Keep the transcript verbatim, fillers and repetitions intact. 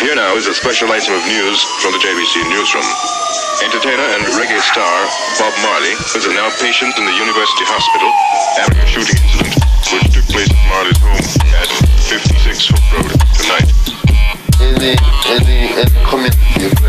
Here now is a special item of news from the J B C newsroom. Entertainer and reggae star Bob Marley is a now patient in the university hospital after a shooting incident which took place at Marley's home at fifty-six Hook Road tonight. In the, in the, in the community